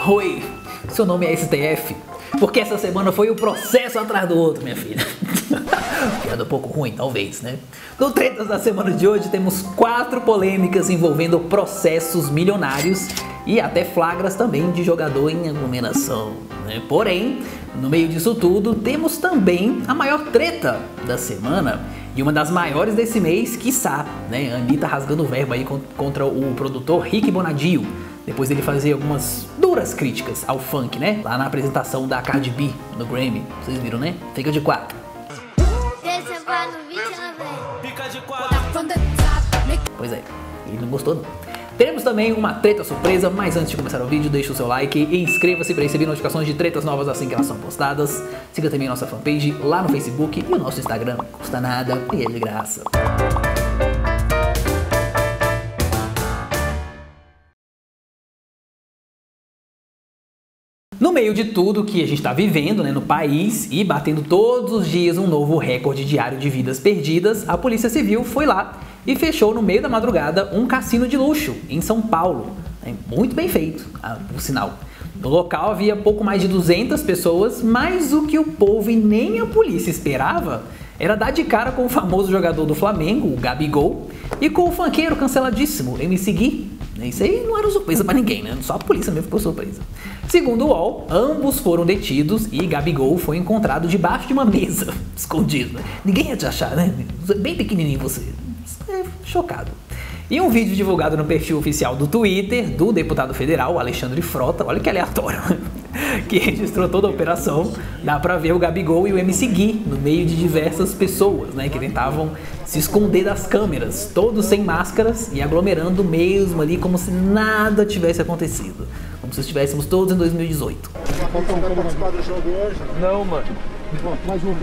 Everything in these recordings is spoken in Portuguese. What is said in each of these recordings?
Oi, seu nome é STF? Porque essa semana foi um processo atrás do outro, minha filha. Piada um pouco ruim, talvez, né? No Tretas da semana de hoje temos 4 polêmicas envolvendo processos milionários e até flagras também de jogador em aglomeração, né? Porém, no meio disso tudo, temos também a maior treta da semana e uma das maiores desse mês, quiçá, né? A Anitta rasgando o verbo aí contra o produtor Rick Bonadio, depois dele fazer algumas duras críticas ao funk, né? Lá na apresentação da Cardi B no Grammy. Vocês viram, né? Fica de 4. Pois é, ele não gostou não. Teremos também uma treta surpresa, mas antes de começar o vídeo, deixa o seu like e inscreva-se para receber notificações de tretas novas assim que elas são postadas. Siga também a nossa fanpage lá no Facebook e o nosso Instagram, não custa nada e é de graça. No meio de tudo que a gente está vivendo, né, no país e batendo todos os dias um novo recorde diário de vidas perdidas, a Polícia Civil foi lá e fechou no meio da madrugada um cassino de luxo em São Paulo. Muito bem feito, por sinal. No local havia pouco mais de 200 pessoas, mas o que o povo e nem a polícia esperava era dar de cara com o famoso jogador do Flamengo, o Gabigol, e com o funkeiro canceladíssimo, MC Gui. Isso aí não era surpresa pra ninguém, né? Só a polícia mesmo ficou surpresa. Segundo o UOL, ambos foram detidos e Gabigol foi encontrado debaixo de uma mesa, escondido. Ninguém ia te achar, né? Bem pequenininho você. Chocado. E um vídeo divulgado no perfil oficial do Twitter do deputado federal Alexandre Frota, olha que aleatório, que registrou toda a operação, dá pra ver o Gabigol e o MC Gui no meio de diversas pessoas, né, que tentavam se esconder das câmeras, todos sem máscaras e aglomerando mesmo ali como se nada tivesse acontecido, como se estivéssemos todos em 2018. Você vai participar do jogo hoje? Não, mano. Mais um.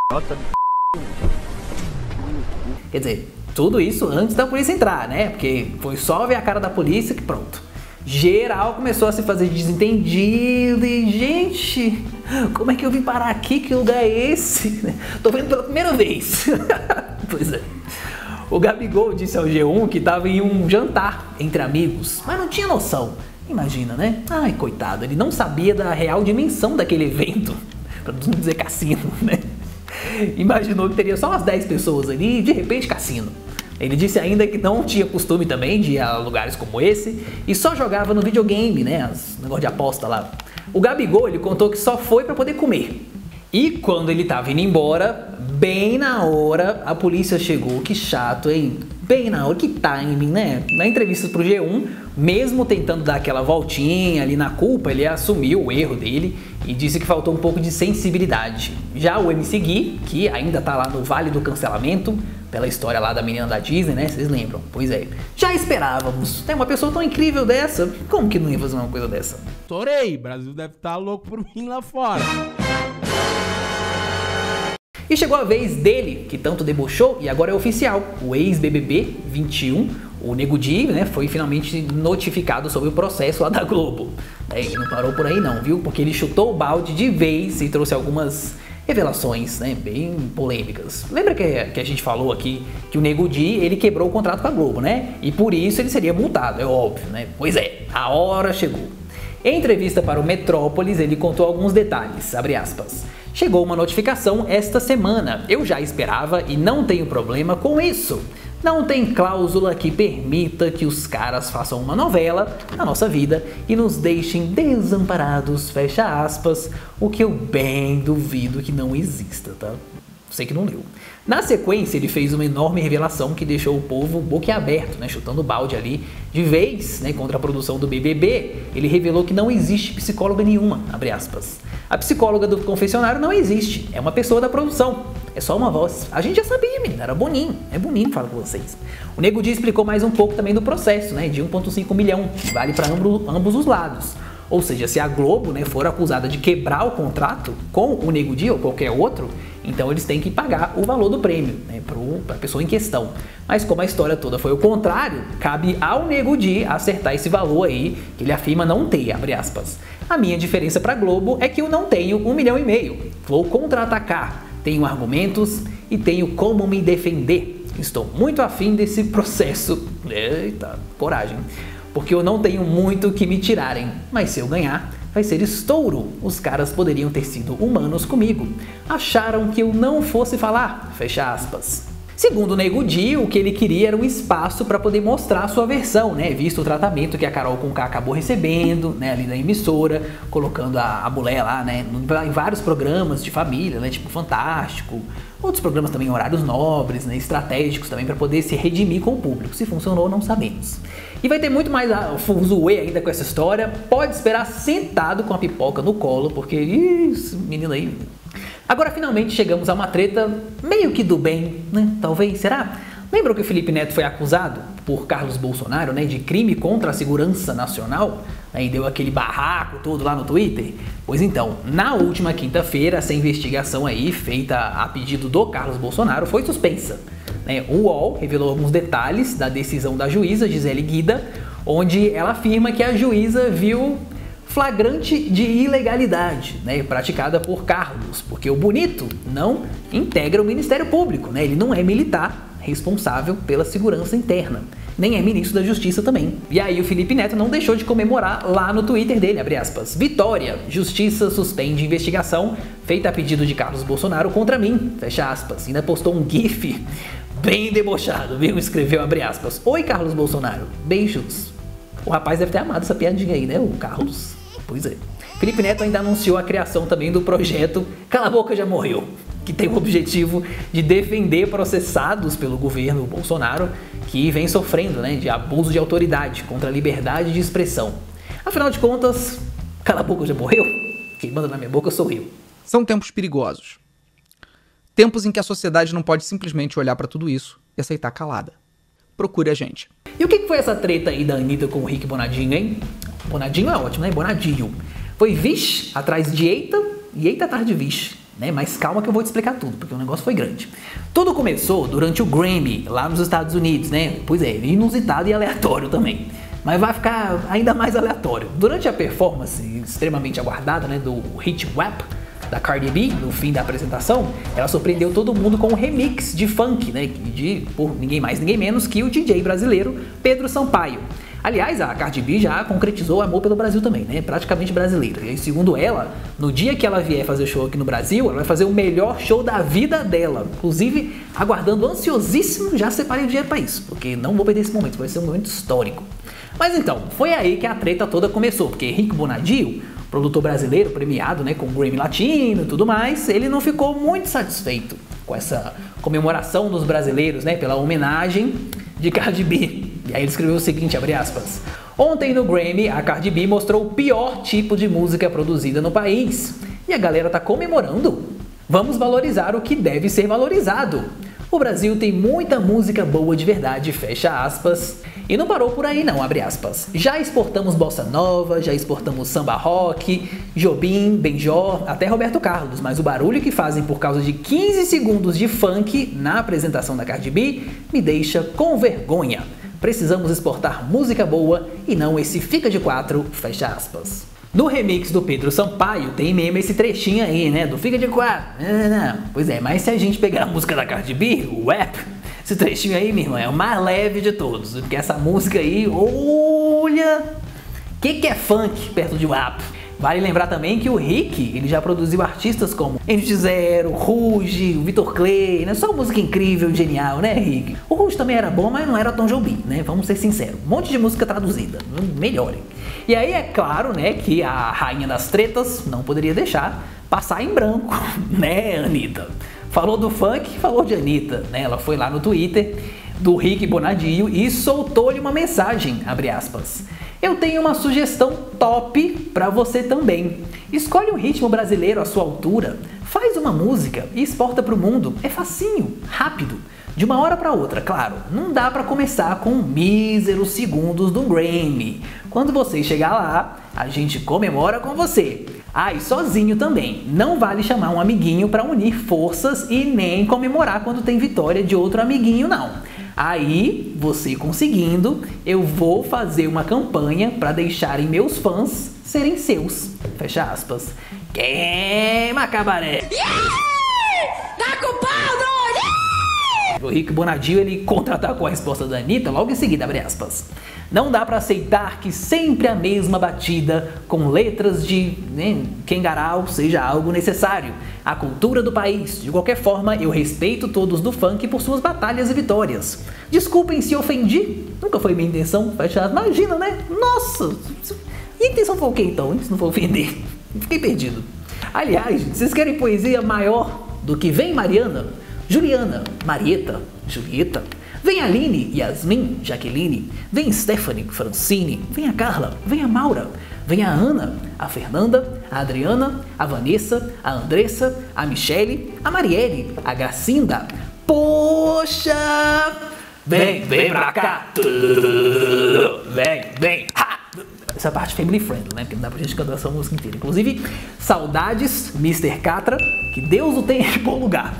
Quer dizer, tudo isso antes da polícia entrar, né? Porque foi só ver a cara da polícia que pronto. Geral começou a se fazer desentendido e, gente, como é que eu vim parar aqui? Que lugar é esse? Tô vendo pela primeira vez. Pois é. O Gabigol disse ao G1 que estava em um jantar entre amigos, mas não tinha noção. Imagina, né? Ai, coitado, ele não sabia da real dimensão daquele evento, pra não dizer cassino, né? Imaginou que teria só umas 10 pessoas ali e de repente cassino. Ele disse ainda que não tinha costume também de ir a lugares como esse e só jogava no videogame, né? Os negócio de aposta lá. O Gabigol, ele contou que só foi para poder comer. E quando ele tava indo embora, bem na hora, a polícia chegou. Que chato, hein? Bem na hora, que timing, né? Na entrevista pro G1, mesmo tentando dar aquela voltinha ali na culpa, ele assumiu o erro dele e disse que faltou um pouco de sensibilidade. Já o MC Gui, que ainda tá lá no Vale do Cancelamento, pela história lá da menina da Disney, né? Vocês lembram? Pois é. Já esperávamos. Tem uma pessoa tão incrível dessa, como que não ia fazer uma coisa dessa? Torei, Brasil deve estar louco por mim lá fora. E chegou a vez dele, que tanto debochou e agora é oficial. O ex-BBB 21, o Nego Di, né, foi finalmente notificado sobre o processo lá da Globo. Ele não parou por aí não, viu? Porque ele chutou o balde de vez e trouxe algumas revelações, né, bem polêmicas. Lembra que a gente falou aqui que o Nego Di, ele quebrou o contrato com a Globo, né? E por isso ele seria multado, é óbvio, né? Pois é, a hora chegou. Em entrevista para o Metrópolis, ele contou alguns detalhes, abre aspas. Chegou uma notificação esta semana, eu já esperava e não tenho problema com isso. Não tem cláusula que permita que os caras façam uma novela na nossa vida e nos deixem desamparados, fecha aspas, o que eu bem duvido que não exista, tá? Sei que não leu. Na sequência, ele fez uma enorme revelação que deixou o povo boquiaberto, né, chutando balde ali de vez, né, contra a produção do BBB. Ele revelou que não existe psicóloga nenhuma, abre aspas. A psicóloga do confessionário não existe, é uma pessoa da produção, é só uma voz. A gente já sabia, menina, era Boninho, é Boninho que fala com vocês. O Nego Di explicou mais um pouco também do processo, né, de 1,5 milhão, que vale para ambos os lados. Ou seja, se a Globo, né, for acusada de quebrar o contrato com o Nego Di ou qualquer outro, então eles têm que pagar o valor do prêmio, né, para a pessoa em questão. Mas como a história toda foi o contrário, cabe ao Nego Di acertar esse valor aí, que ele afirma não ter, abre aspas. A minha diferença para a Globo é que eu não tenho 1,5 milhão. Vou contra-atacar, tenho argumentos e tenho como me defender. Estou muito afim desse processo. Eita, coragem. porque eu não tenho muito o que me tirarem, mas se eu ganhar, vai ser estouro. Os caras poderiam ter sido humanos comigo. Acharam que eu não fosse falar, fecha aspas. Segundo o Nego Di, o que ele queria era um espaço para poder mostrar a sua versão, né? Visto o tratamento que a Carol Conká acabou recebendo, né? Ali na emissora, colocando a mulher lá, né? Em vários programas de família, né? Tipo Fantástico, outros programas também, horários nobres, né? Estratégicos também, para poder se redimir com o público. Se funcionou, não sabemos. E vai ter muito mais fuzuê ainda com essa história. Pode esperar sentado com a pipoca no colo, porque esse menino aí... Agora finalmente chegamos a uma treta meio que do bem, né? Talvez, será? Lembram que o Felipe Neto foi acusado por Carlos Bolsonaro, né, de crime contra a segurança nacional? Aí deu aquele barraco todo lá no Twitter? Pois então, na última quinta-feira, essa investigação aí, feita a pedido do Carlos Bolsonaro, foi suspensa. O UOL revelou alguns detalhes da decisão da juíza Gisele Guida, onde ela afirma que a juíza viu flagrante de ilegalidade, né, praticada por Carlos, porque o bonito não integra o Ministério Público, né, ele não é militar responsável pela segurança interna, nem é ministro da Justiça também. E aí o Felipe Neto não deixou de comemorar lá no Twitter dele, abre aspas, vitória, justiça suspende investigação feita a pedido de Carlos Bolsonaro contra mim, fecha aspas, ainda postou um gif bem debochado, viu, escreveu, abre aspas, oi Carlos Bolsonaro, beijos. O rapaz deve ter amado essa piadinha aí, né, o Carlos. Pois é. Felipe Neto ainda anunciou a criação também do projeto Cala a Boca Já Morreu, que tem o objetivo de defender processados pelo governo Bolsonaro que vem sofrendo, né, de abuso de autoridade contra a liberdade de expressão. Afinal de contas, Cala a Boca Já Morreu? Quem manda na minha boca sou eu. São tempos perigosos. Tempos em que a sociedade não pode simplesmente olhar pra tudo isso e aceitar calada. Procure a gente. E o que foi essa treta aí da Anitta com o Rick Bonadinho, hein? Bonadinho é ótimo, né? Bonadinho. Foi vixe atrás de eita e eita atrás de vixe, né? Mas calma que eu vou te explicar tudo, porque o negócio foi grande. Tudo começou durante o Grammy, lá nos Estados Unidos, né? Pois é, inusitado e aleatório também. Mas vai ficar ainda mais aleatório. Durante a performance extremamente aguardada, né, do hit WAP, da Cardi B, no fim da apresentação, ela surpreendeu todo mundo com um remix de funk, né, por ninguém mais, ninguém menos que o DJ brasileiro Pedro Sampaio. Aliás, a Cardi B já concretizou o amor pelo Brasil também, né, praticamente brasileira. E segundo ela, no dia que ela vier fazer show aqui no Brasil, ela vai fazer o melhor show da vida dela. Inclusive, aguardando ansiosíssimo, já separei o dinheiro para isso, porque não vou perder esse momento, vai ser um momento histórico. Mas então, foi aí que a treta toda começou, porque Rick Bonadinho, produtor brasileiro premiado, né, com Grammy Latino e tudo mais, ele não ficou muito satisfeito com essa comemoração dos brasileiros, né, pela homenagem de Cardi B. E aí ele escreveu o seguinte, abre aspas, ontem no Grammy a Cardi B mostrou o pior tipo de música produzida no país. E a galera tá comemorando. Vamos valorizar o que deve ser valorizado. O Brasil tem muita música boa de verdade, fecha aspas. E não parou por aí não, abre aspas. Já exportamos bossa nova, já exportamos samba rock, Jobim, Benjor, até Roberto Carlos. Mas o barulho que fazem por causa de 15 segundos de funk na apresentação da Cardi B me deixa com vergonha. Precisamos exportar música boa e não esse fica de quatro, fecha aspas. No remix do Pedro Sampaio tem mesmo esse trechinho aí, né, do fica de quatro. Pois é, mas se a gente pegar a música da Cardi B, o WAP, esse trechinho aí, minha irmã, é o mais leve de todos. Porque essa música aí, olha, que é funk perto de WAP? Vale lembrar também que o Rick, ele já produziu artistas como NX0, Ruge, o Vitor Clay, né? Só música incrível, genial, né, Rick? O Ruge também era bom, mas não era Tom Jobim, né? Vamos ser sinceros. Um monte de música traduzida, melhorem. E aí é claro, né, que a rainha das tretas não poderia deixar passar em branco, né, Anitta? Falou do funk, falou de Anitta, né? Ela foi lá no Twitter do Rick Bonadinho e soltou-lhe uma mensagem, abre aspas. Eu tenho uma sugestão top pra você também. Escolhe um ritmo brasileiro à sua altura, faz uma música e exporta pro mundo. É facinho, rápido. De uma hora para outra, claro, não dá para começar com míseros segundos do Grammy. Quando você chegar lá, a gente comemora com você. Ah, e sozinho também. Não vale chamar um amiguinho para unir forças e nem comemorar quando tem vitória de outro amiguinho, não. Aí, você conseguindo, eu vou fazer uma campanha para deixarem meus fãs serem seus. Fecha aspas. Queima, cabaré! Yeah! Tá com pau, O Rick Bonadio, ele contra-atacou a resposta da Anitta logo em seguida, abre aspas. Não dá pra aceitar que sempre a mesma batida com letras de Kengarau seja algo necessário. A cultura do país. De qualquer forma, eu respeito todos do funk por suas batalhas e vitórias. Desculpem se ofendi. Nunca foi minha intenção. Imagina, né? Nossa! E a intenção foi o quê então? Se não for ofender. Fiquei perdido. Aliás, vocês querem poesia maior do que Vem Mariana, Juliana, Marieta, Julieta? Vem a Aline, Yasmin, Jaqueline, vem Stephanie, Francine, vem a Carla, vem a Maura, vem a Ana, a Fernanda, a Adriana, a Vanessa, a Andressa, a Michele, a Marielle, a Gracinda. Poxa! Vem pra cá! Vem! Ha! Essa parte family friendly, né? Porque não dá pra gente cantar essa música inteira. Inclusive, saudades, Mr. Catra, que Deus o tenha em bom lugar.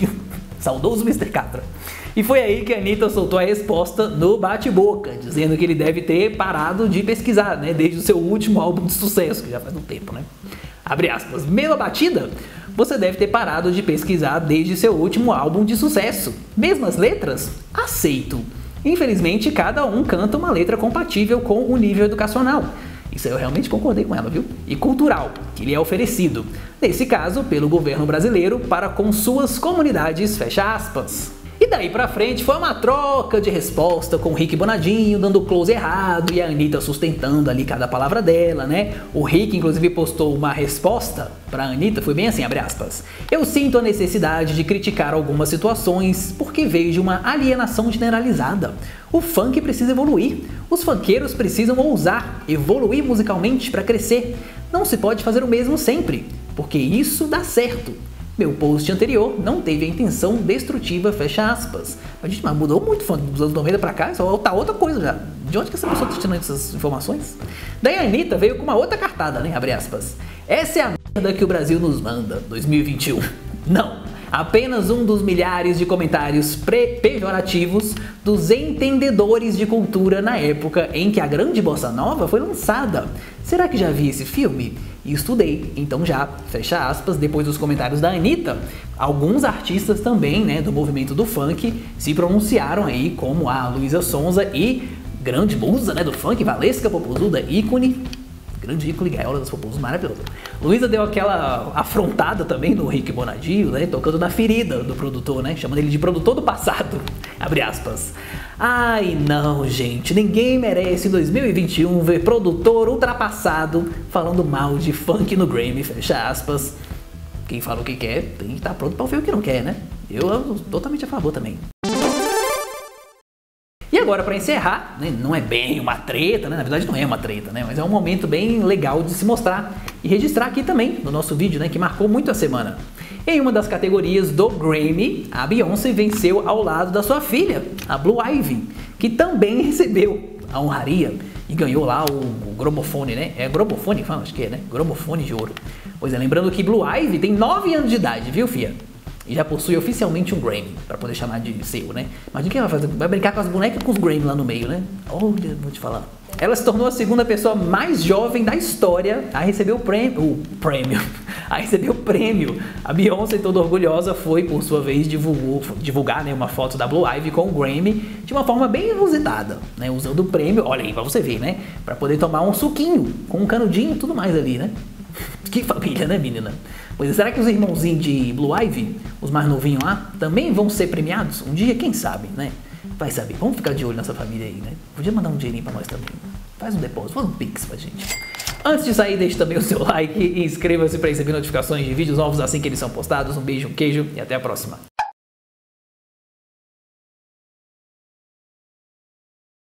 Saudoso Mr. Catra. E foi aí que a Anitta soltou a resposta no bate-boca, dizendo que ele deve ter parado de pesquisar, né? Desde o seu último álbum de sucesso, que já faz um tempo, né? Abre aspas. Mesma batida? Você deve ter parado de pesquisar desde seu último álbum de sucesso. Mesmas letras? Aceito. Infelizmente, cada um canta uma letra compatível com o nível educacional. Isso eu realmente concordei com ela, viu? E cultural, que lhe é oferecido. Nesse caso, pelo governo brasileiro, para com suas comunidades, fecha aspas. E daí pra frente foi uma troca de resposta com o Rick Bonadinho dando close errado e a Anitta sustentando ali cada palavra dela, né? O Rick inclusive postou uma resposta pra Anitta, foi bem assim, abre aspas. Eu sinto a necessidade de criticar algumas situações porque vejo uma alienação generalizada. O funk precisa evoluir, os funkeiros precisam ousar, evoluir musicalmente pra crescer. Não se pode fazer o mesmo sempre, porque isso dá certo. Meu post anterior não teve a intenção destrutiva, fecha aspas. Mas mudou muito dos anos 90 pra cá, só tá outra coisa já. De onde que essa pessoa tá tirando essas informações? Daí a Anitta veio com uma outra cartada, né? Abre aspas. Essa é a merda que o Brasil nos manda, 2021. Não, apenas um dos milhares de comentários pejorativos dos entendedores de cultura na época em que a grande bossa nova foi lançada. Será que já vi esse filme? E estudei, então já, fecha aspas, depois dos comentários da Anitta, alguns artistas também, né, do movimento do funk se pronunciaram aí, como a Luísa Sonza e grande musa, né, do funk, Valesca Popozuda, ícone, grande ícone, gaiola das Popozudas, maravilhoso. Luísa deu aquela afrontada também no Rick Bonadio, né, tocando na ferida do produtor, né, chamando ele de produtor do passado, abre aspas. Ai não, gente, ninguém merece em 2021 ver produtor ultrapassado falando mal de funk no Grammy, fecha aspas. Quem fala o que quer tem que estar pronto para ver o que não quer, né? Eu totalmente a favor também. E agora, para encerrar, né, não é bem uma treta, né? Na verdade não é uma treta, né? Mas é um momento bem legal de se mostrar e registrar aqui também no nosso vídeo, né, que marcou muito a semana. Em uma das categorias do Grammy, a Beyoncé venceu ao lado da sua filha, a Blue Ivy, que também recebeu a honraria e ganhou lá o gramofone, né? É gramofone? Acho que é, né? Gramofone de ouro. Pois é, lembrando que Blue Ivy tem 9 anos de idade, viu, fia? E já possui oficialmente um Grammy, pra poder chamar de seu, né? Imagina o que ela vai fazer? Vai brincar com as bonecas com os Grammy lá no meio, né? Olha, vou te falar. Ela se tornou a segunda pessoa mais jovem da história a receber o prêmio. A receber o prêmio. A Beyoncé, toda orgulhosa, foi, por sua vez, divulgar, né, uma foto da Blue Ivy com o Grammy de uma forma bem inusitada, né? Usando o prêmio, olha aí, pra você ver, né? Pra poder tomar um suquinho, com um canudinho e tudo mais ali, né? Que família, né, menina? Pois é, será que os irmãozinhos de Blue Ivy, os mais novinhos lá, também vão ser premiados? Um dia, quem sabe, né? Vai saber. Vamos ficar de olho nessa família aí, né? Podia mandar um dinheirinho pra nós também. Faz um depósito, faz um pix pra gente. Antes de sair, deixe também o seu like e inscreva-se para receber notificações de vídeos novos assim que eles são postados. Um beijo, um queijo e até a próxima.